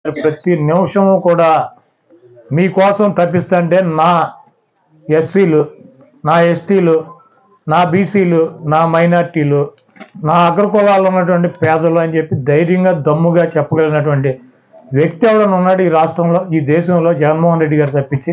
ప్రతి నిమిషము కూడా మీకోసం తప్పిస్తుంటే నా ఎస్సీలు, నా ఎస్టీలు, నా బీసీలు, నా మైనార్టీలు, నా అగ్రకులాల్లో ఉన్నటువంటి పేదలు అని చెప్పి ధైర్యంగా దమ్ముగా చెప్పగలిగినటువంటి వ్యక్తి ఎవరైనా ఉన్నాడు ఈ రాష్ట్రంలో, ఈ దేశంలో? జగన్మోహన్ రెడ్డి గారు తప్పించి.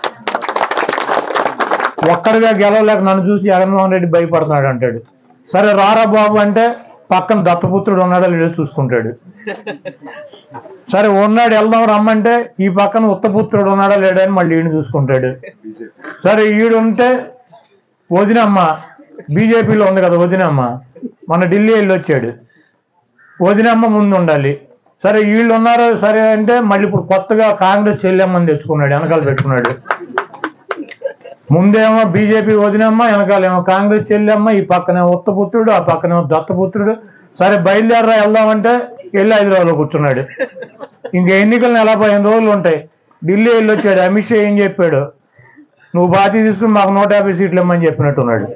ఒక్కడిగా గెలవలేక నన్ను చూసి జగన్మోహన్ రెడ్డి భయపడుతున్నాడు అంటాడు. సరే రారా బాబు అంటే పక్కన దత్తపుత్రుడు ఉన్నాడో లేడో చూసుకుంటాడు. సరే ఉన్నాడు వెళ్దాం రమ్మంటే ఈ పక్కన ఉత్తపుత్రుడు ఉన్నాడా లేడా అని మళ్ళీ ఈయన చూసుకుంటాడు. సరే ఈడు ఉంటే వదినమ్మ బీజేపీలో ఉంది కదా, వదినమ్మ మన ఢిల్లీ వెళ్ళి వచ్చాడు, వదినమ్మ ముందు ఉండాలి. సరే వీళ్ళు ఉన్నారు సరే అంటే మళ్ళీ ఇప్పుడు కొత్తగా కాంగ్రెస్ చెల్లెమ్మని తెచ్చుకున్నాడు, వెనకాల పెట్టుకున్నాడు. ముందేమో బీజేపీ వదినమ్మ, వెనకాలేమో కాంగ్రెస్ చెల్లెమ్మ, ఈ పక్కనేమో ఉత్తపుత్రుడు, ఆ పక్కనేమో దత్తపుత్రుడు. సరే బయలుదేరరా వెళ్దామంటే వెళ్ళి హైదరాబాద్లో కూర్చున్నాడు. ఇంక ఎన్నికలు 15 రోజులు ఉంటాయి. ఢిల్లీ వెళ్ళి వచ్చాడు. అమిత్ షా ఏం చెప్పాడు? నువ్వు బాధ్యత తీసుకుని మాకు 150 సీట్లు ఇమ్మని చెప్పినట్టున్నాడు.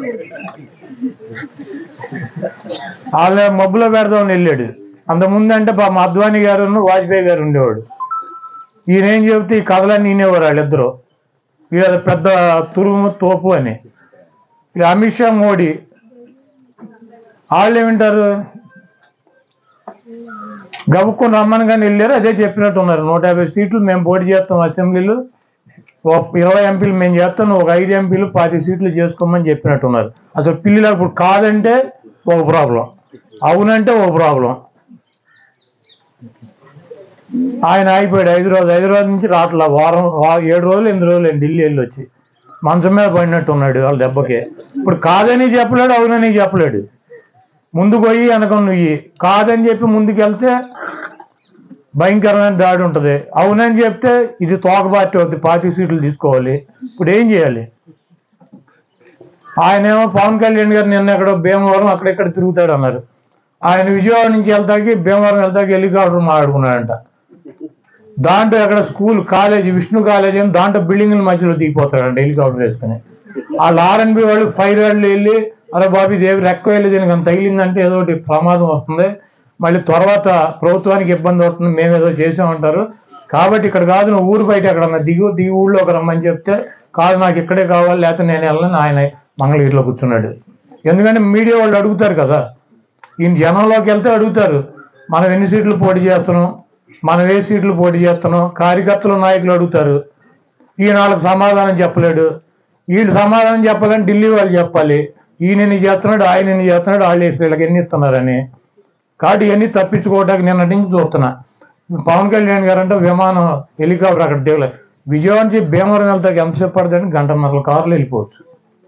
వాళ్ళ మబ్బులో పెడదామని వెళ్ళాడు. అంతకుముందు అంటే మా అద్వానీ గారు వాజ్పేయి గారు ఉండేవాడు. ఈయనేం చెబితే ఈ కథలన్నీ ఈనేవారు వాళ్ళిద్దరూ. వీళ్ళ పెద్ద తురుము తోపు అని. అమిత్ షా, మోడీ వాళ్ళు ఏమింటారు? గబుక్కుని రమ్మని కానీ వెళ్ళారు, అదే చెప్పినట్టున్నారు. 150 సీట్లు మేము పోటీ చేస్తాం అసెంబ్లీలో, 20 ఎంపీలు మేము చేస్తాం, ఒక 5 ఎంపీలు 20 సీట్లు చేసుకోమని చెప్పినట్టున్నారు. అసలు పిల్లలు ఇప్పుడు కాదంటే ఒక ప్రాబ్లం, అవునంటే ఒక ప్రాబ్లం. ఆయన అయిపోయాడు. హైదరాబాద్ నుంచి రాట్లా 7 రోజులు 8 రోజులు ఢిల్లీ వెళ్ళి వచ్చి మంచం మీద పడినట్టు ఉన్నాడు వాళ్ళ దెబ్బకే. ఇప్పుడు కాదని చెప్పలేడు, అవునని చెప్పలేడు. ముందుకు పోయి వెనక నువ్వు కాదని చెప్పి ముందుకు వెళ్తే భయంకరమైన దాడి ఉంటుంది, అవునని చెప్తే ఇది తోక పార్టీ అవుతుంది, 20 సీట్లు తీసుకోవాలి. ఇప్పుడు ఏం చేయాలి? ఆయనేమో పవన్ కళ్యాణ్ గారు నిన్న ఎక్కడో భీమవరం అక్కడెక్కడ తిరుగుతాడు అన్నారు. ఆయన విజయవాడ నుంచి వెళ్తాకి భీమవరం వెళ్తాకి హెలికాప్టర్ మాట్లాడుకున్నాడంట. దాంట్లో ఎక్కడ స్కూల్ కాలేజీ, విష్ణు కాలేజీ అని దాంట్లో బిల్డింగ్ల మధ్యలో దిగిపోతాడంట హెలికాప్టర్ వేసుకుని. వాళ్ళు ఆర్ఎన్బి వాళ్ళు ఫైర్ వాళ్ళు వెళ్ళి అరే బాబు ఇదేవి రెక్క వెళ్ళి దీనికి అంత తగిలిందంటే ఏదో ఒకటి ప్రమాదం వస్తుంది, మళ్ళీ తర్వాత ప్రభుత్వానికి ఇబ్బంది అవుతుంది, మేము ఏదో చేసామంటారు. కాబట్టి ఇక్కడ కాదు, నువ్వు ఊరు బయట ఎక్కడన్నా దిగి ఊళ్ళోకి రమ్మని చెప్తే కాదు నాకు ఇక్కడే కావాలి లేకపోతే నేను వెళ్ళను ఆయన మంగళగిరిలో కూర్చున్నాడు. ఎందుకంటే మీడియా వాళ్ళు అడుగుతారు కదా, ఈయన జనంలోకి వెళ్తే అడుగుతారు మనం ఎన్ని సీట్లు పోటీ చేస్తున్నాం, మనం ఏ సీట్లు పోటీ చేస్తున్నాం, కార్యకర్తలు నాయకులు అడుగుతారు. ఈయన వాళ్ళకి సమాధానం చెప్పలేడు. వీళ్ళు సమాధానం చెప్పాలని ఢిల్లీ వాళ్ళు చెప్పాలి, ఈయన ఎన్ని చేస్తున్నాడు, ఆయన ఎన్ని చేస్తున్నాడు, వాళ్ళు వేసి వీళ్ళకి ఎన్ని ఇస్తున్నారని. కాబట్టి ఇవన్నీ తప్పించుకోవడానికి నిన్నటి నుంచి చూస్తున్నా. పవన్ కళ్యాణ్ గారు అంటే విమానం హెలికాప్టర్ అక్కడ దిగలే. విజయవాడ నుంచి భీమవరం వెళ్తాకి ఎంతసేపు పడుతుందంటే 1.5 కార్లు వెళ్ళిపోవచ్చు.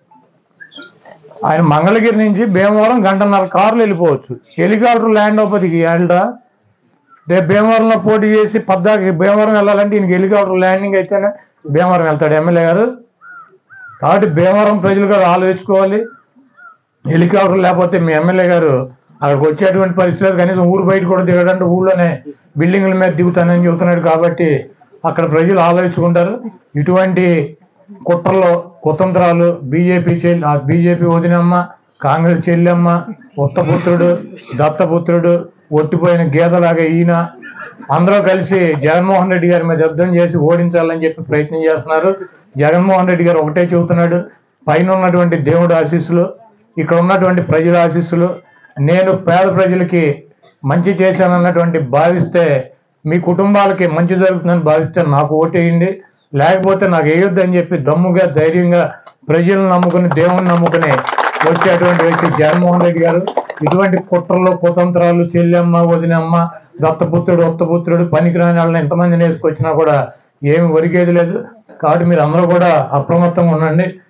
ఆయన మంగళగిరి నుంచి భీమవరం 1.5 కార్లు వెళ్ళిపోవచ్చు. హెలికాప్టర్ ల్యాండ్ అవ్వదికి వెళ్ళడా? రేపు భీమవరంలో పోటీ చేసి పద్దాకి భీమవరం వెళ్ళాలంటే ఈయనకి హెలికాప్టర్ ల్యాండింగ్ అయితేనే భీమవరం వెళ్తాడు ఎమ్మెల్యే గారు. కాబట్టి భీమవరం ప్రజలు కూడా ఆలోచించుకోవాలి. హెలికాప్టర్ లేకపోతే మీ ఎమ్మెల్యే గారు అక్కడికి వచ్చేటువంటి పరిస్థితులు, కనీసం ఊరు బయట కూడా దిగడంటే ఊళ్ళోనే బిల్డింగ్ల మీద దిగుతానని చెబుతున్నాడు. కాబట్టి అక్కడ ఆలోచించుకుంటారు. ఇటువంటి కుట్రలో కుతంత్రాలు బీజేపీ వదినమ్మ, కాంగ్రెస్ చెల్లెమ్మ, ఉత్తపుత్రుడు, దత్తపుత్రుడు, ఒట్టిపోయిన గీతలాగా ఈయన అందరూ కలిసి జగన్మోహన్ రెడ్డి గారి మీద యుద్ధం చేసి ఓడించాలని చెప్పి ప్రయత్నం చేస్తున్నారు. జగన్మోహన్ రెడ్డి గారు ఒకటే చెబుతున్నాడు, పైన ఉన్నటువంటి దేవుడు ఆశీస్సులు, ఇక్కడ ఉన్నటువంటి ప్రజల ఆశీస్సులు, నేను పేద ప్రజలకి మంచి చేశానన్నటువంటి భావిస్తే, మీ కుటుంబాలకి మంచి జరుగుతుందని భావిస్తే నాకు ఓటేయండి, లేకపోతే నాకు వేయొద్దని చెప్పి దమ్ముగా ధైర్యంగా ప్రజలను నమ్ముకుని దేవుని నమ్ముకుని వచ్చేటువంటి వ్యక్తి జగన్మోహన్ రెడ్డి గారు. ఇటువంటి కుట్రలు కుతంత్రాలు చెల్లెమ్మ వదినమ్మ దత్తపుత్రుడు ఉత్తపుత్రుడు పనికిరాని వాళ్ళని ఎంతమందిని వేసుకొచ్చినా కూడా ఏమి ఒరిగేది లేదు. కాబట్టి మీరు అందరూ కూడా అప్రమత్తంగా ఉండండి.